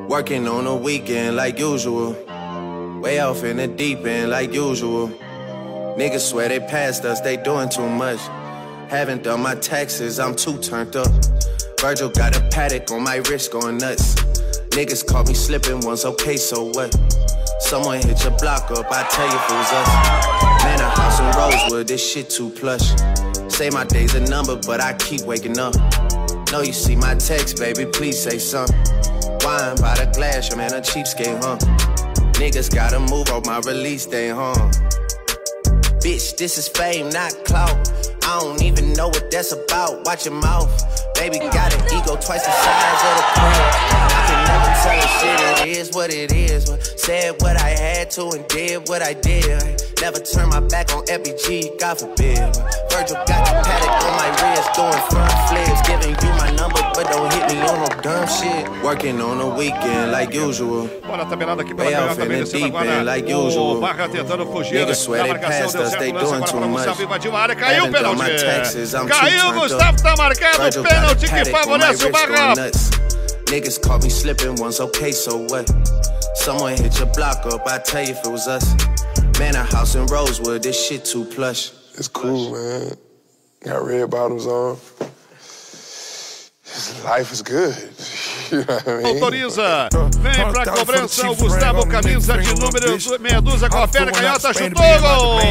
Working on the weekend like usual. Way off in the deep end like usual. Niggas swear they passed us, they doing too much. Haven't done my taxes, I'm too turned up. Virgil got a paddock on my wrist going nuts. Niggas caught me slipping once, okay, so what? Someone hit your block up, I tell you if it was us. Man, a house in Rosewood, this shit too plush. Say my day's a number, but I keep waking up. Know you see my text, baby, please say something. Wine by the glass, your man a cheapskate, huh? Niggas gotta move on my release day, huh? Bitch, this is fame, not clout. I don't even know what that's about. Watch your mouth. Baby got an ego twice the size of the crowd. I can never tell a shit, it is what it is. Said what I had to and did what I did. Never turn my back on FBG, God forbid. Virgil got the paddock on my wrist, doing front flips. Giving you my number, but don't hit me on no dumb shit. Working on the weekend like usual. Bola tabelada aqui pela canhota, merecendo agora o Barra tentando fugir da marcação, deu certo o lance agora para o Gustavo, invadiu a área, caiu o pênalti. Caiu, Gustavo, tá marcado o pênalti que favorece o Barra. Niggas caught me slipping once, okay, so what? Someone hit your block up, I tell you if it was us. Man, a house in Rosewood, this shit too plush. It's cool, man. Got red bottoms on. Life is good. You know what I mean? Autoriza. Vem pra cobrança o Gustavo, camisa de número meia dúzia com a perna canhota, chutou, gol!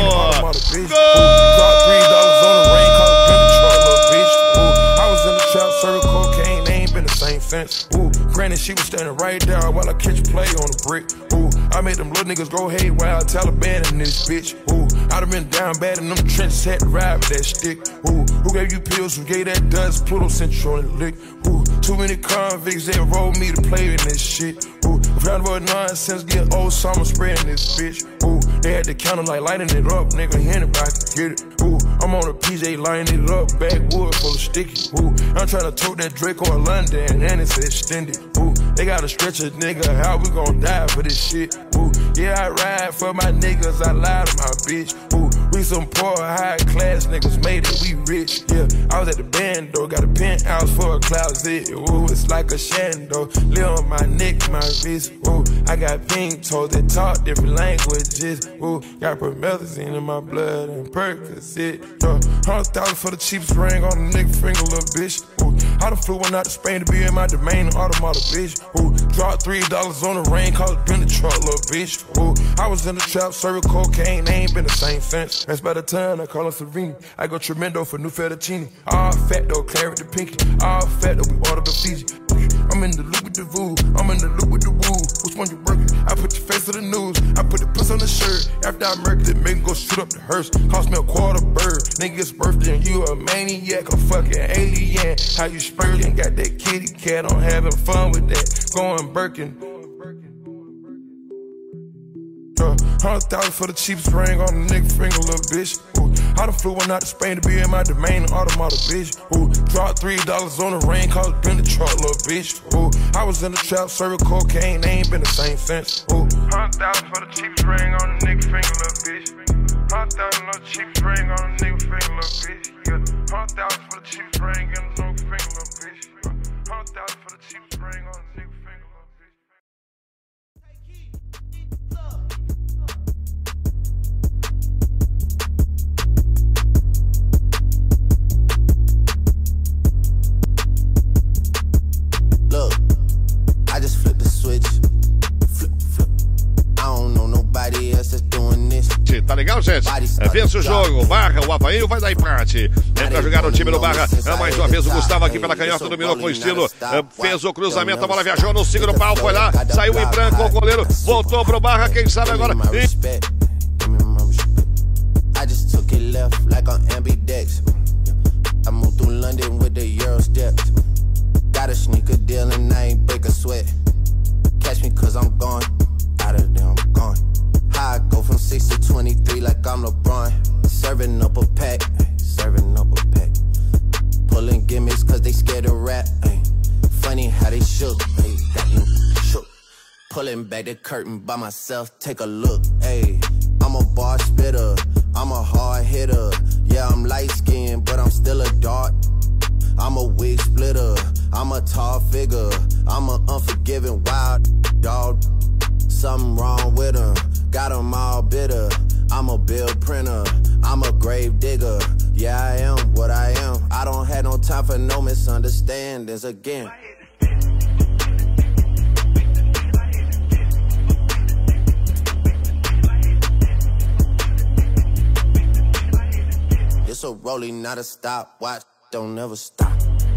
Ooh, granted, she was standing right there while I catch a play on the brick. Ooh, I made them little niggas go haywire, Taliban in this bitch. Ooh, I done been down bad in them trenches, had to ride with that stick. Ooh, who gave you pills, who gave that dust, Pluto sent you on the lick. Ooh, too many convicts, they rolled me to play in this shit. Ooh, round about nonsense, get old summer spreading this bitch. Ooh, they had the counter like lighting it up, nigga, anybody can get it. Ooh, I'm on a PJ lining it up, backwood full of sticky. Ooh, I'm trying to tote that Draco in London, and it's extended. Ooh, they gotta stretch a nigga, how we gon' die for this shit? Ooh, yeah, I ride for my niggas, I lie to my bitch. Ooh, we some poor, high class niggas, made it, we rich. Yeah, I was at the band though, got a penthouse for a closet. Ooh, it's like a shando, live on my neck, my wrist. Ooh, I got pink toes that talk different languages. Ooh, got promethazine in my blood and Percocet. 100,000 for the cheapest ring on the nigga finger, little bitch. Ooh, I done flew one out to Spain to be in my domain, automata, bitch. Ooh, dropped $3 on the rain, called it been the truck, little bitch. Ooh, I was in the trap, serving cocaine, they ain't been the same since. That's by the time I call him Savini. I go tremendo for new fettuccine. All fat though, claret the pinky. All fat though, we order the Fiji. I'm in the loop with the voo, I'm in the loop with the woo. Which one you working? I put your face to the news, I put the puss on the shirt. After I murked it, make go shoot up the hearse. Cost me a quarter bird. Nigga's birthday and you a maniac, a fucking alien. How you spurting? Got that kitty cat, I'm having fun with that. Going Birkin. 100,000 for the cheapest ring on the nigga finger, little bitch. Ooh, I done flew one out to Spain to be in my domain, automata, bitch. Ooh, dropped $3 on the rain, called it been the truck, little bitch. Ooh, I was in the trap, serving cocaine, they ain't been the same since. Ooh, 100,000 for the cheapest ring on the nigga finger, little bitch. 100,000 for the cheapest ring on the nigga finger, little bitch. Yeah, 100,000 for the cheapest ring on the nigga finger, little bitch. 100,000 for the cheapest ring on the nigga finger, little bitch. Look, I just flipped the switch. Flip, flip. I don't know nobody else that's doing this. Tá legal, gente? Vence o jogo. Barra, o Avaí vai dar empate. Entra a jogar o time do Barra. Mais uma vez o Gustavo aqui pela canhota, dominou com estilo. Fez o cruzamento, a bola viajou no segundo pau, foi lá, saiu em branco o goleiro, voltou pro Barra, quem sabe agora. I just took it left like on ambidex. I moved through London with the Euro steps. Got a sneaker deal and I ain't break a sweat. Catch me cause I'm gone. Out of there, I'm gone. How I go from 6 to 23 like I'm LeBron. Serving up a pack, serving up a pack. Pulling gimmicks cause they scared to rap. Ay. Funny how they shook, ay, got you shook. Pulling back the curtain by myself, take a look. Ay. I'm a bar spitter, I'm a hard hitter. Yeah, I'm light skinned, but I'm still a dart. I'm a wig splitter, I'm a tall figure, I'm an unforgiving wild dog. Something wrong with him, got him all bitter. I'm a bill printer, I'm a grave digger. Yeah, I am what I am. I don't have no time for no misunderstandings again. It's a rolling, not a stopwatch. Don't never stop.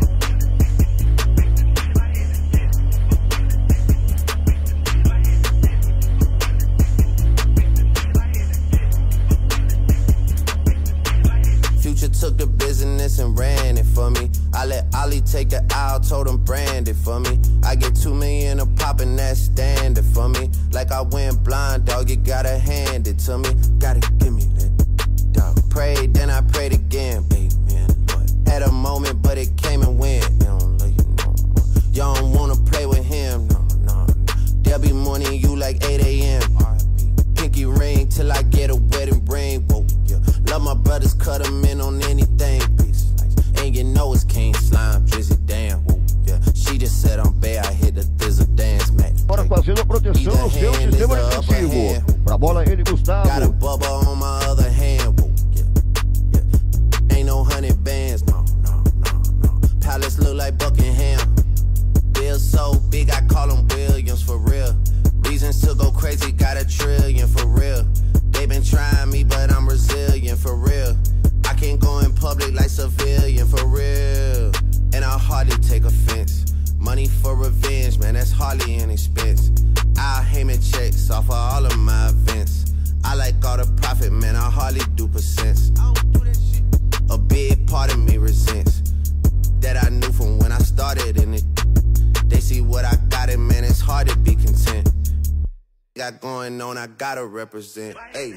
Future took the business and ran it for me. I let Ollie take the aisle, told him brand it for me. I get 2 million a pop and that's standard for me. Like I went blind, dog, you gotta hand it to me. Gotta give me that, dog. Prayed, then I prayed again, baby. Had a moment, but it came and went. You don't wanna play with him, no. There'll be morning you like 8 a.m. Pinky ring till I get a wedding ring. Whoa, yeah. Love my brothers, cut them in on anything. And you know it's King Slime, Drizzy, damn. Whoa, yeah. She just said I'm bad, I hit the thizzle dance, man. Para fazendo a proteção no seu sistema defensivo. Pra bola ele, Gustavo. Got a bubble on my other hand. Whoa, yeah. Ain't no 100 bands, no. Palace look like Buckingham. Bill so big, I call him Williams for real. Reasons to go crazy, got $1 trillion for real. They been trying me, but I'm resilient for real. I can't go in public like civilian for real. And I hardly take offense. Money for revenge, man, that's hardly an expense. I'll Heyman checks off of all of my events. I like all the profit, man, I hardly do percents. I don't do that shit. A big part of me resents that I knew from when I started in it. They see what I got, and man, it's hard to be content. Got going on, I gotta represent. Hey.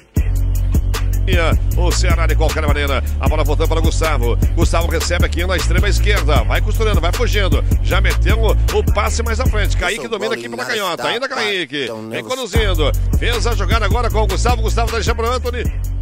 O Ceará de qualquer maneira, a bola voltando para o Gustavo. Gustavo recebe aqui na extrema esquerda, vai costurando, vai fugindo, já meteu o passe mais à frente. Kaique domina aqui pela canhota, ainda Kaique, vem conduzindo, fez a jogada agora com o Gustavo. Gustavo tá deixando para o Anthony.